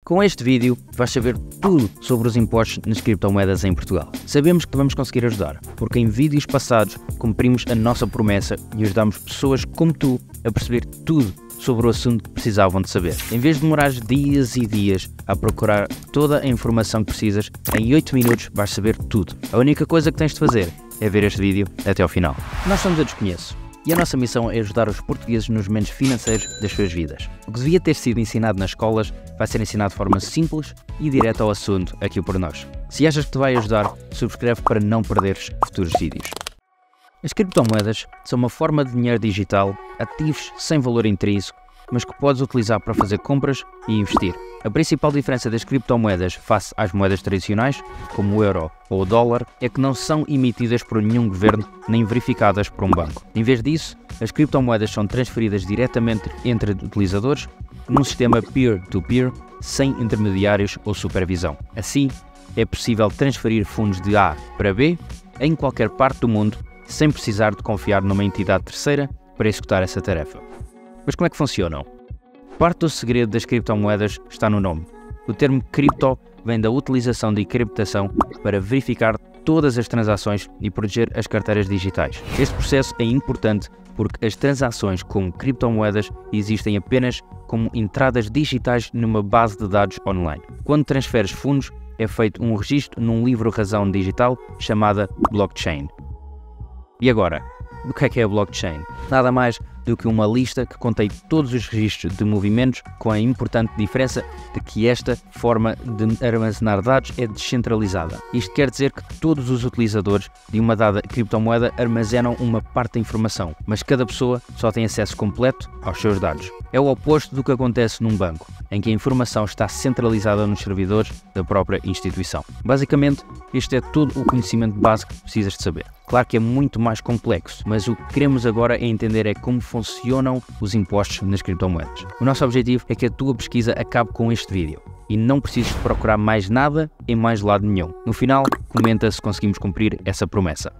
Com este vídeo vais saber tudo sobre os impostos nas criptomoedas em Portugal. Sabemos que vamos conseguir ajudar, porque em vídeos passados cumprimos a nossa promessa e ajudamos pessoas como tu a perceber tudo sobre o assunto que precisavam de saber. Em vez de demorares dias e dias a procurar toda a informação que precisas, em 8 minutos vais saber tudo. A única coisa que tens de fazer é ver este vídeo até ao final. Nós somos a Desconheço e a nossa missão é ajudar os portugueses nos momentos financeiros das suas vidas. O que devia ter sido ensinado nas escolas vai ser ensinado de forma simples e direta ao assunto aqui por nós. Se achas que te vai ajudar, subscreve para não perderes futuros vídeos. As criptomoedas são uma forma de dinheiro digital, ativos sem valor intrínseco, mas que podes utilizar para fazer compras e investir. A principal diferença das criptomoedas face às moedas tradicionais, como o euro ou o dólar, é que não são emitidas por nenhum governo nem verificadas por um banco. Em vez disso, as criptomoedas são transferidas diretamente entre utilizadores num sistema peer-to-peer, sem intermediários ou supervisão. Assim, é possível transferir fundos de A para B em qualquer parte do mundo, sem precisar de confiar numa entidade terceira para executar essa tarefa. Mas como é que funcionam? Parte do segredo das criptomoedas está no nome. O termo cripto vem da utilização de encriptação para verificar todas as transações e proteger as carteiras digitais. Este processo é importante porque as transações com criptomoedas existem apenas como entradas digitais numa base de dados online. Quando transferes fundos, é feito um registro num livro-razão digital chamada blockchain. E agora, o que é a blockchain? Nada mais do que uma lista que contém todos os registros de movimentos, com a importante diferença de que esta forma de armazenar dados é descentralizada. Isto quer dizer que todos os utilizadores de uma dada criptomoeda armazenam uma parte da informação, mas cada pessoa só tem acesso completo aos seus dados. É o oposto do que acontece num banco, em que a informação está centralizada nos servidores da própria instituição. Basicamente, este é todo o conhecimento básico que precisas de saber. Claro que é muito mais complexo, mas o que queremos agora é entender como funcionam os impostos nas criptomoedas. O nosso objetivo é que a tua pesquisa acabe com este vídeo e não precises procurar mais nada em mais lado nenhum. No final, comenta se conseguimos cumprir essa promessa.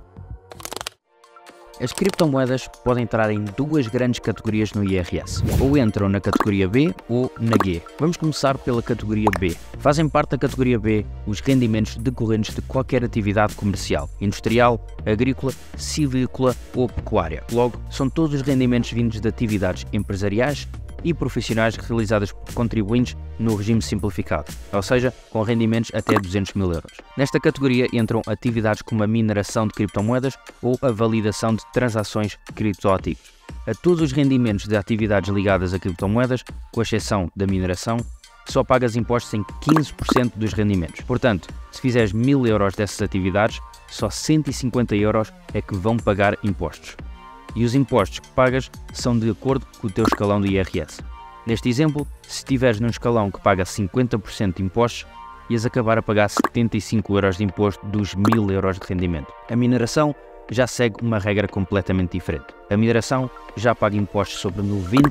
As criptomoedas podem entrar em duas grandes categorias no IRS, ou entram na categoria B ou na G. Vamos começar pela categoria B. Fazem parte da categoria B os rendimentos decorrentes de qualquer atividade comercial, industrial, agrícola, civícola ou pecuária. Logo, são todos os rendimentos vindos de atividades empresariais e profissionais realizadas por contribuintes no regime simplificado, ou seja, com rendimentos até 200 mil euros. Nesta categoria entram atividades como a mineração de criptomoedas ou a validação de transações de criptoativos. A todos os rendimentos de atividades ligadas a criptomoedas, com exceção da mineração, só pagas impostos em 15% dos rendimentos. Portanto, se fizeres 1000 euros dessas atividades, só 150 euros é que vão pagar impostos. E os impostos que pagas são de acordo com o teu escalão do IRS. Neste exemplo, se estiveres num escalão que paga 50% de impostos, ias acabar a pagar 75 euros de imposto dos 1000 euros de rendimento. A mineração já segue uma regra completamente diferente. A mineração já paga impostos sobre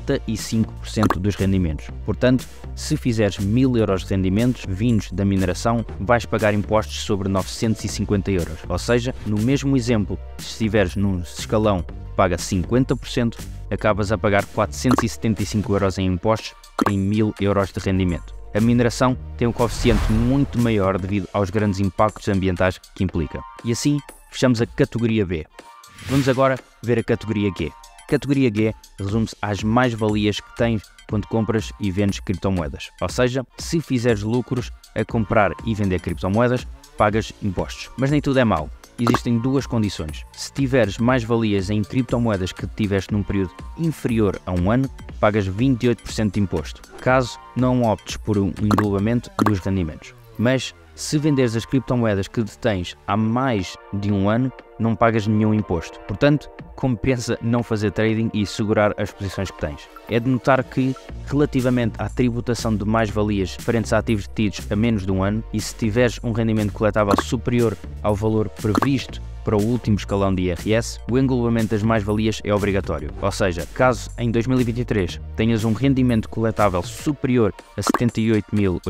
95% dos rendimentos. Portanto, se fizeres 1000 euros de rendimentos vindos da mineração, vais pagar impostos sobre 950 euros. Ou seja, no mesmo exemplo, se estiveres num escalão paga 50%, acabas a pagar 475 euros em impostos em 1000 euros de rendimento. A mineração tem um coeficiente muito maior devido aos grandes impactos ambientais que implica. E assim, fechamos a categoria B. Vamos agora ver a categoria G. A categoria G resume-se às mais-valias que tens quando compras e vendes criptomoedas. Ou seja, se fizeres lucros a comprar e vender criptomoedas, pagas impostos. Mas nem tudo é mau. Existem duas condições. Se tiveres mais-valias em criptomoedas que tiveste num período inferior a um ano, pagas 28% de imposto, caso não optes por um englobamento dos rendimentos. Mas, se venderes as criptomoedas que detens há mais de um ano, não pagas nenhum imposto. Portanto, compensa não fazer trading e segurar as posições que tens. É de notar que, relativamente à tributação de mais-valias frente a ativos detidos a menos de um ano, e se tiveres um rendimento coletável superior ao valor previsto para o último escalão de IRS, o englobamento das mais-valias é obrigatório. Ou seja, caso em 2023 tenhas um rendimento coletável superior a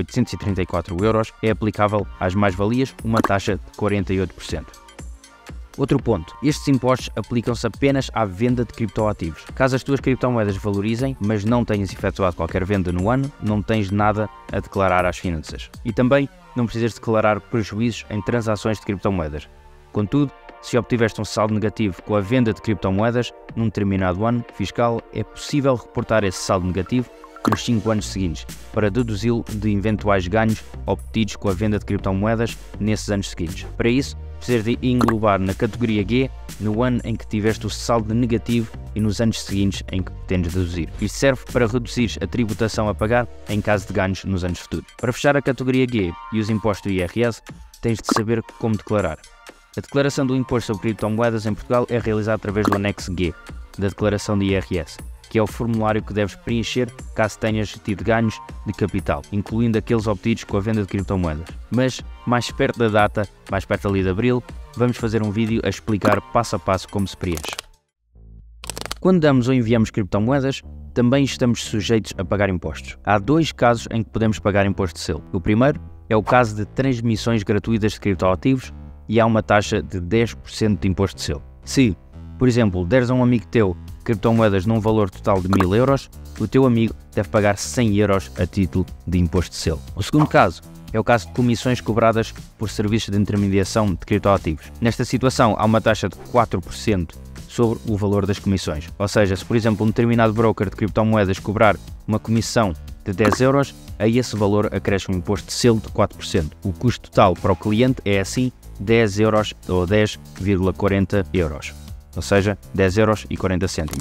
78.834 euros, é aplicável às mais-valias uma taxa de 48%. Outro ponto, estes impostos aplicam-se apenas à venda de criptoativos. Caso as tuas criptomoedas valorizem, mas não tenhas efetuado qualquer venda no ano, não tens nada a declarar às finanças. E também não precisas declarar prejuízos em transações de criptomoedas. Contudo, se obtiveste um saldo negativo com a venda de criptomoedas num determinado ano fiscal, é possível reportar esse saldo negativo nos 5 anos seguintes, para deduzi-lo de eventuais ganhos obtidos com a venda de criptomoedas nesses anos seguintes. Para isso, precisas de englobar na categoria G no ano em que tiveste o saldo negativo e nos anos seguintes em que pretendes deduzir. Isto serve para reduzir a tributação a pagar em caso de ganhos nos anos futuros. Para fechar a categoria G e os impostos do IRS, tens de saber como declarar. A declaração do imposto sobre criptomoedas em Portugal é realizada através do anexo G da declaração de IRS, que é o formulário que deves preencher caso tenhas tido ganhos de capital, incluindo aqueles obtidos com a venda de criptomoedas. Mas, mais perto da data, mais perto ali de abril, vamos fazer um vídeo a explicar passo a passo como se preenche. Quando damos ou enviamos criptomoedas, também estamos sujeitos a pagar impostos. Há 2 casos em que podemos pagar imposto de selo. O primeiro é o caso de transmissões gratuitas de criptoativos e há uma taxa de 10% de imposto de selo. Se, por exemplo, deres a um amigo teu criptomoedas num valor total de 1000 euros, o teu amigo deve pagar 100 euros a título de imposto de selo. O segundo caso é o caso de comissões cobradas por serviços de intermediação de criptoativos. Nesta situação, há uma taxa de 4% sobre o valor das comissões. Ou seja, se por exemplo um determinado broker de criptomoedas cobrar uma comissão de 10 euros, a esse valor acresce um imposto de selo de 4%. O custo total para o cliente é assim 10 euros ou 10,40 euros. Ou seja, 10 euros e 40 cêntimos.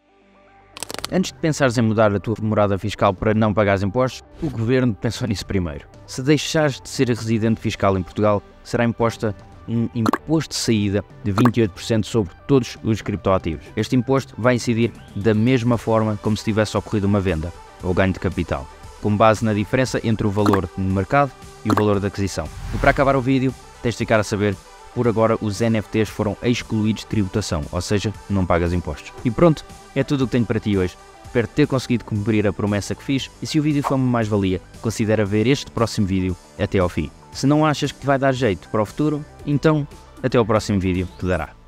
Antes de pensares em mudar a tua morada fiscal para não pagares impostos, o governo pensou nisso primeiro. Se deixares de ser residente fiscal em Portugal, será imposta um imposto de saída de 28% sobre todos os criptoativos. Este imposto vai incidir da mesma forma como se tivesse ocorrido uma venda ou ganho de capital, com base na diferença entre o valor no mercado e o valor de aquisição. E para acabar o vídeo, tens de ficar a saber, por agora os NFTs foram excluídos de tributação, ou seja, não pagas impostos. E pronto, é tudo o que tenho para ti hoje. Espero ter conseguido cumprir a promessa que fiz e se o vídeo foi uma mais-valia, considera ver este próximo vídeo até ao fim. Se não achas que vai dar jeito para o futuro, então até ao próximo vídeo que dará.